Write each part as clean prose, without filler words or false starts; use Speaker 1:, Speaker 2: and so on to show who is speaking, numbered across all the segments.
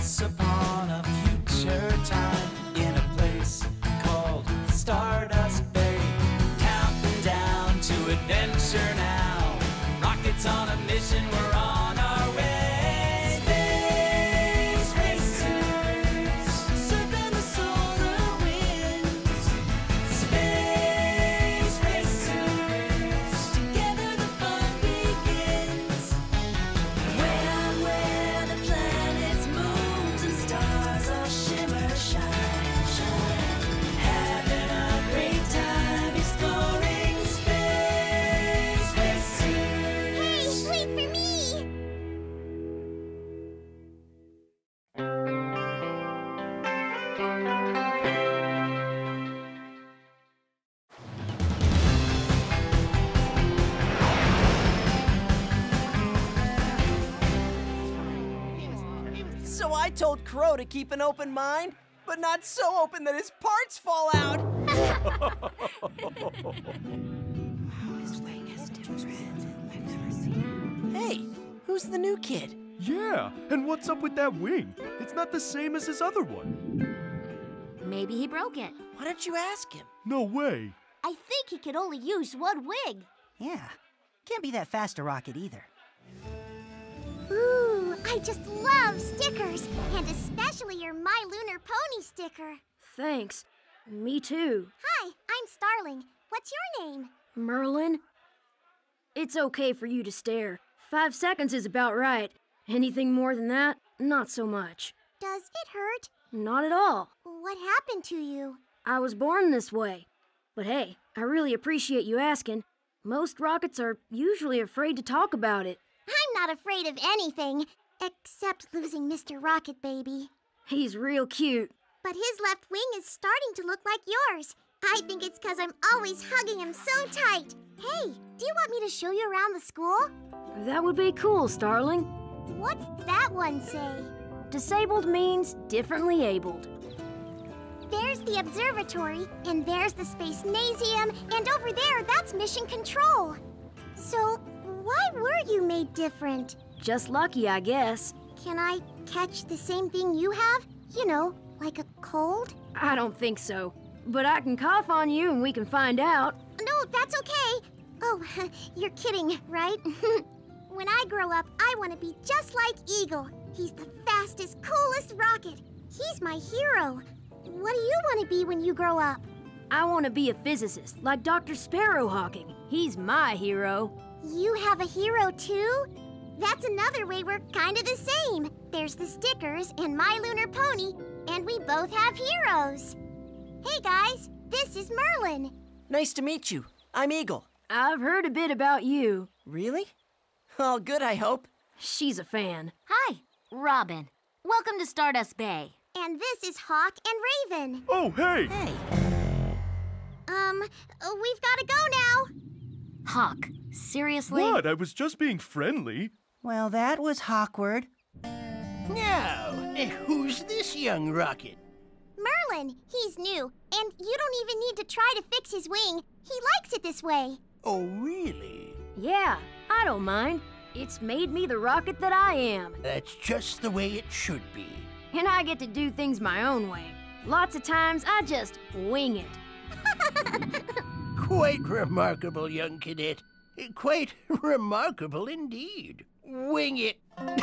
Speaker 1: Once upon a future time, in a place called Stardust Bay, counting down to adventure now. Rockets on a mission, we're on our way. Space racers, surfing the solar winds. Space racers, together the fun begins. Way out where the planets, moons, and stars all shimmer, shine, shine. Having a great time exploring space racers.
Speaker 2: Hey, wait for me!
Speaker 3: So I told Crow to keep an open mind, but not so open that his parts fall out. This wing is different. I've never seen it. Hey, who's the new kid?
Speaker 4: Yeah, and what's up with that wing? It's not the same as his other one.
Speaker 2: Maybe he broke it.
Speaker 3: Why don't you ask him?
Speaker 4: No way.
Speaker 2: I think he could only use one wing.
Speaker 5: Yeah, can't be that fast a rocket either.
Speaker 2: Ooh, I just love stickers, and especially your My Lunar Pony sticker.
Speaker 6: Thanks. Me too.
Speaker 2: Hi, I'm Starling. What's your name?
Speaker 6: Merlin? It's okay for you to stare. 5 seconds is about right. Anything more than that, not so much.
Speaker 2: Does it hurt?
Speaker 6: Not at all.
Speaker 2: What happened to you?
Speaker 6: I was born this way. But hey, I really appreciate you asking. Most rockets are usually afraid to talk about it.
Speaker 2: I'm not afraid of anything, except losing Mr. Rocket Baby.
Speaker 6: He's real cute.
Speaker 2: But his left wing is starting to look like yours. I think it's because I'm always hugging him so tight. Hey, do you want me to show you around the school?
Speaker 6: That would be cool, Starling.
Speaker 2: What's that one say?
Speaker 6: Disabled means differently abled.
Speaker 2: There's the observatory, and there's the Space-nasium, and over there, that's mission control. So, why were you made different?
Speaker 6: Just lucky, I guess.
Speaker 2: Can I catch the same thing you have? You know, like a cold?
Speaker 6: I don't think so. But I can cough on you and we can find out.
Speaker 2: No, that's okay. Oh, you're kidding, right? When I grow up, I want to be just like Eagle. He's the fastest, coolest rocket. He's my hero. What do you want to be when you grow up?
Speaker 6: I want to be a physicist, like Dr. Sparrowhawking. He's my hero.
Speaker 2: You have a hero, too? That's another way we're kind of the same. There's the stickers and My Lunar Pony, and we both have heroes. Hey, guys, this is Merlin.
Speaker 3: Nice to meet you. I'm Eagle.
Speaker 6: I've heard a bit about you.
Speaker 3: Really? All good, I hope.
Speaker 6: She's a fan.
Speaker 7: Hi, Robin. Welcome to Stardust Bay.
Speaker 2: And this is Hawk and Raven.
Speaker 4: Oh, hey!
Speaker 3: Hey.
Speaker 2: We've got to go now.
Speaker 7: Hawk, seriously?
Speaker 4: What? I was just being friendly.
Speaker 5: Well, that was awkward.
Speaker 8: Now, who's this young rocket?
Speaker 2: Merlin, he's new, and you don't even need to try to fix his wing. He likes it this way.
Speaker 8: Oh, really?
Speaker 6: Yeah, I don't mind. It's made me the rocket that I am.
Speaker 8: That's just the way it should be.
Speaker 6: And I get to do things my own way. Lots of times, I just wing it.
Speaker 8: Quite remarkable, young cadet. Quite remarkable indeed. Wing it.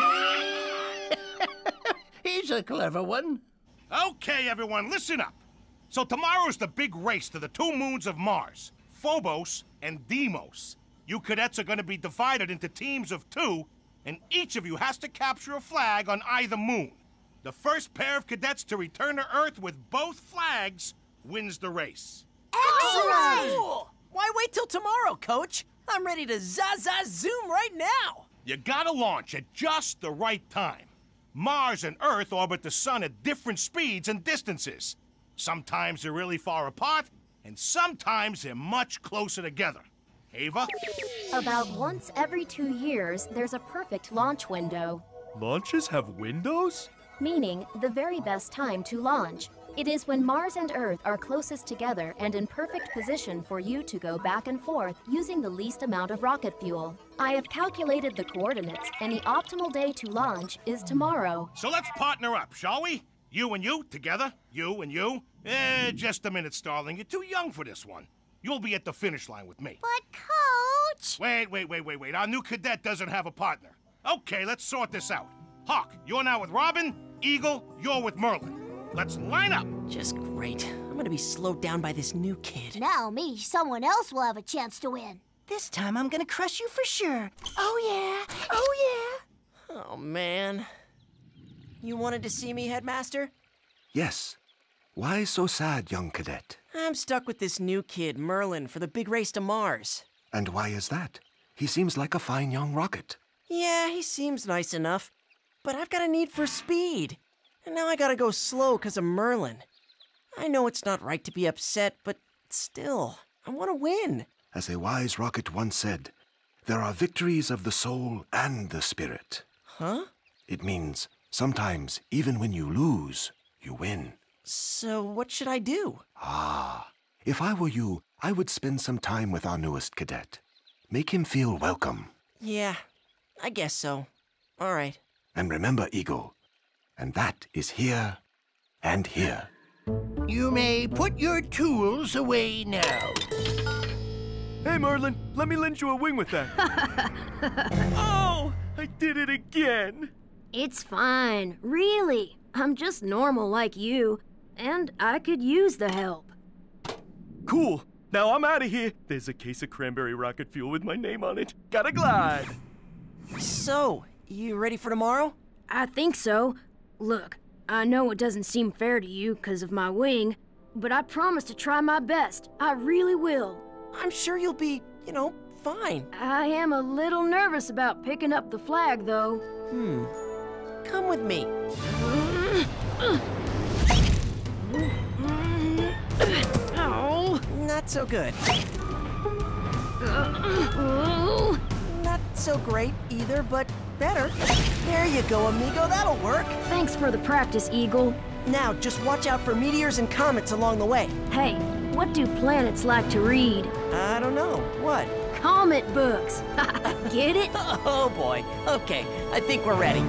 Speaker 8: He's a clever one.
Speaker 9: Okay, everyone, listen up. So tomorrow's the big race to the 2 moons of Mars, Phobos and Deimos. You cadets are going to be divided into teams of 2, and each of you has to capture a flag on either moon. The first pair of cadets to return to Earth with both flags wins the race.
Speaker 3: Excellent! Cool. Why wait till tomorrow, Coach? I'm ready to zoom right now.
Speaker 9: You gotta launch at just the right time. Mars and Earth orbit the sun at different speeds and distances. Sometimes they're really far apart, and sometimes they're much closer together. Ava?
Speaker 10: About once every 2 years, there's a perfect launch window.
Speaker 4: Launches have windows?
Speaker 10: Meaning the very best time to launch, It is when Mars and Earth are closest together and in perfect position for you to go back and forth using the least amount of rocket fuel. I have calculated the coordinates, and the optimal day to launch is tomorrow.
Speaker 9: So let's partner up, shall we? You and you, together. You and you. Just a minute, Starling. You're too young for this one. You'll be at the finish line with me.
Speaker 2: But, Coach...
Speaker 9: Wait. Our new cadet doesn't have a partner. Okay, let's sort this out. Hawk, you're now with Robin. Eagle, you're with Merlin. Let's line up.
Speaker 3: Just great. I'm gonna be slowed down by this new kid.
Speaker 2: Now maybe someone else will have a chance to win.
Speaker 5: This time I'm gonna crush you for sure. Oh yeah,
Speaker 3: Oh, man. You wanted to see me, Headmaster?
Speaker 11: Yes. Why so sad, young cadet?
Speaker 3: I'm stuck with this new kid, Merlin, for the big race to Mars.
Speaker 11: And why is that? He seems like a fine young rocket.
Speaker 3: Yeah, he seems nice enough, but I've got a need for speed. And now I gotta go slow because of Merlin. I know it's not right to be upset, but still, I want to win.
Speaker 11: As a wise rocket once said, there are victories of the soul and the spirit.
Speaker 3: Huh?
Speaker 11: It means sometimes, even when you lose, you win.
Speaker 3: So what should I do?
Speaker 11: If I were you, I would spend some time with our newest cadet. Make him feel welcome.
Speaker 3: Yeah, I guess so. All right.
Speaker 11: And remember, Eagle, and that is here and here.
Speaker 8: You may put your tools away now.
Speaker 4: Hey, Merlin, let me lend you a wing with that. Oh, I did it again.
Speaker 6: It's fine, really. I'm just normal like you, and I could use the help.
Speaker 4: Cool. Now I'm out of here. There's a case of cranberry rocket fuel with my name on it. Gotta glide.
Speaker 3: So, you ready for tomorrow?
Speaker 6: I think so. Look, I know it doesn't seem fair to you because of my wing, but I promise to try my best. I really will.
Speaker 3: I'm sure you'll be, fine.
Speaker 6: I am a little nervous about picking up the flag, though.
Speaker 3: Come with me.
Speaker 6: Oh.
Speaker 3: Not so good. Not so great either, but better. There you go, amigo. That'll work.
Speaker 6: Thanks for the practice, Eagle.
Speaker 3: Now, just watch out for meteors and comets along the way.
Speaker 6: Hey, what do planets like to read?
Speaker 3: I don't know. What?
Speaker 6: Comic books. Get it?
Speaker 3: Oh, boy. Okay, I think we're ready.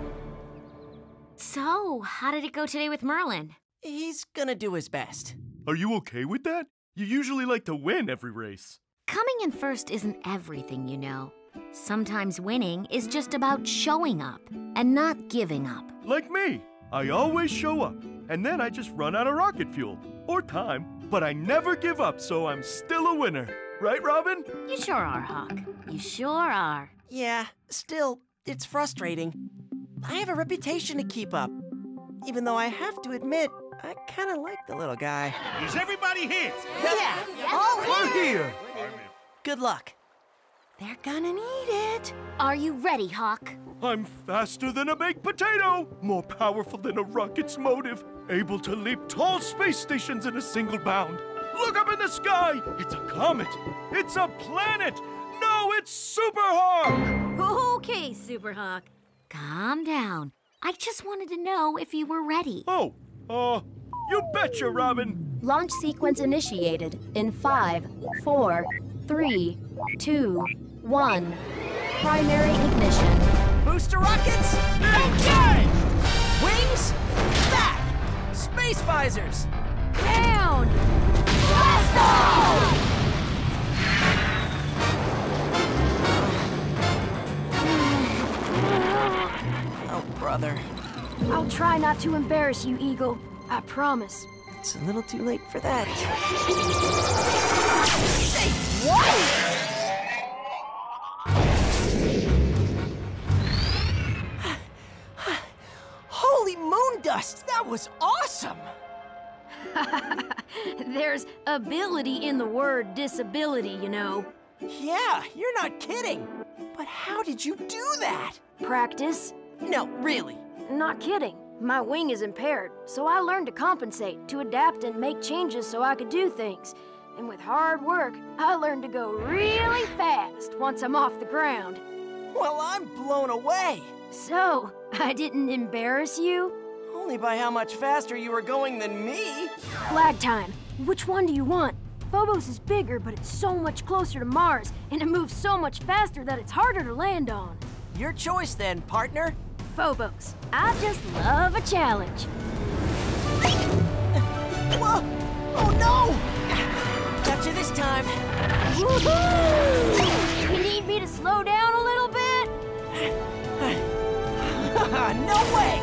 Speaker 7: So, how did it go today with Merlin?
Speaker 3: He's gonna do his best.
Speaker 4: Are you okay with that? You usually like to win every race.
Speaker 7: Coming in first isn't everything, you know. Sometimes winning is just about showing up and not giving up.
Speaker 4: Like me. I always show up, and then I just run out of rocket fuel. Or time. But I never give up, so I'm still a winner. Right, Robin?
Speaker 7: You sure are, Hawk. You sure are.
Speaker 3: Yeah, still, it's frustrating. I have a reputation to keep up. Even though I have to admit, I kind of like the little guy.
Speaker 9: Is everybody here?
Speaker 3: Yeah.
Speaker 4: We're here.
Speaker 3: Good luck. They're gonna need it.
Speaker 7: Are you ready, Hawk?
Speaker 4: I'm faster than a baked potato, more powerful than a rocket's motive, able to leap tall space stations in a single bound. Look up in the sky! It's a comet! It's a planet! No, it's Super Hawk!
Speaker 7: Okay, Super Hawk. Calm down. I just wanted to know if you were ready.
Speaker 4: Oh, you betcha, Robin.
Speaker 10: Launch sequence initiated in 5, 4, 3, 2, 1. Primary ignition.
Speaker 3: Booster rockets, engage! Wings, back! Space visors,
Speaker 6: Down!
Speaker 3: blast off! Oh, brother.
Speaker 6: I'll try not to embarrass you, Eagle. I promise.
Speaker 3: It's a little too late for that. Say what? Holy moon dust! That was awesome!
Speaker 6: There's ability in the word disability, you know.
Speaker 3: Yeah, you're not kidding. But how did you do that?
Speaker 6: Practice?
Speaker 3: No, really.
Speaker 6: Not kidding. My wing is impaired, so I learned to compensate, to adapt and make changes so I could do things. And with hard work, I learned to go really fast once I'm off the ground.
Speaker 3: Well, I'm blown away.
Speaker 6: So, I didn't embarrass you?
Speaker 3: Only by how much faster you were going than me.
Speaker 6: Flag time. Which one do you want? Phobos is bigger, but it's so much closer to Mars, and it moves so much faster that it's harder to land on.
Speaker 3: Your choice then, partner.
Speaker 6: Phobos. I just love a challenge.
Speaker 3: Whoa! Oh no! Got you this time.
Speaker 6: Woohoo! You need me to slow down a little bit?
Speaker 3: No way!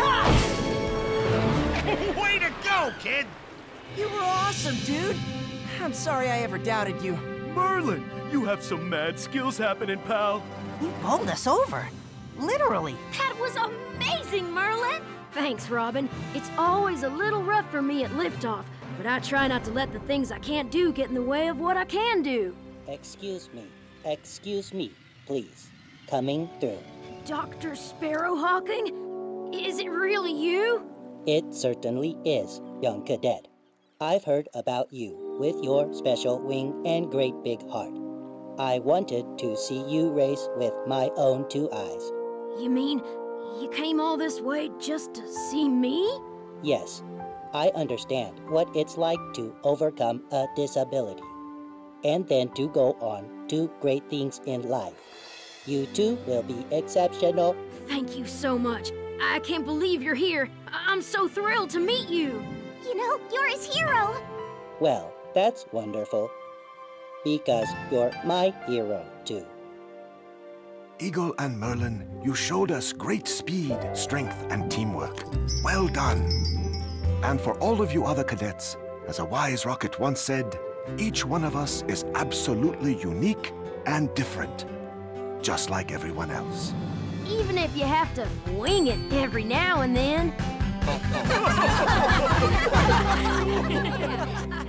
Speaker 9: Way to go, kid!
Speaker 3: You were awesome, dude. I'm sorry I ever doubted you.
Speaker 4: Merlin, you have some mad skills happening, pal.
Speaker 5: You bowled us over. Literally.
Speaker 10: That was amazing, Merlin!
Speaker 6: Thanks, Robin. It's always a little rough for me at liftoff, but I try not to let the things I can't do get in the way of what I can do.
Speaker 12: Excuse me, please. Coming through.
Speaker 6: Dr. Sparrowhawking? Is it really you?
Speaker 12: It certainly is, young cadet. I've heard about you with your special wing and great big heart. I wanted to see you race with my own 2 eyes.
Speaker 6: You mean you came all this way just to see me?
Speaker 12: Yes, I understand what it's like to overcome a disability and then to go on to great things in life. You too will be exceptional.
Speaker 6: Thank you so much. I can't believe you're here. I'm so thrilled to meet you.
Speaker 2: You know, you're his hero.
Speaker 12: Well, that's wonderful. Because you're my hero, too.
Speaker 11: Eagle and Merlin, you showed us great speed, strength, and teamwork. Well done. And for all of you other cadets, as a wise rocket once said, each one of us is absolutely unique and different, just like everyone else.
Speaker 6: Even if you have to wing it every now and then.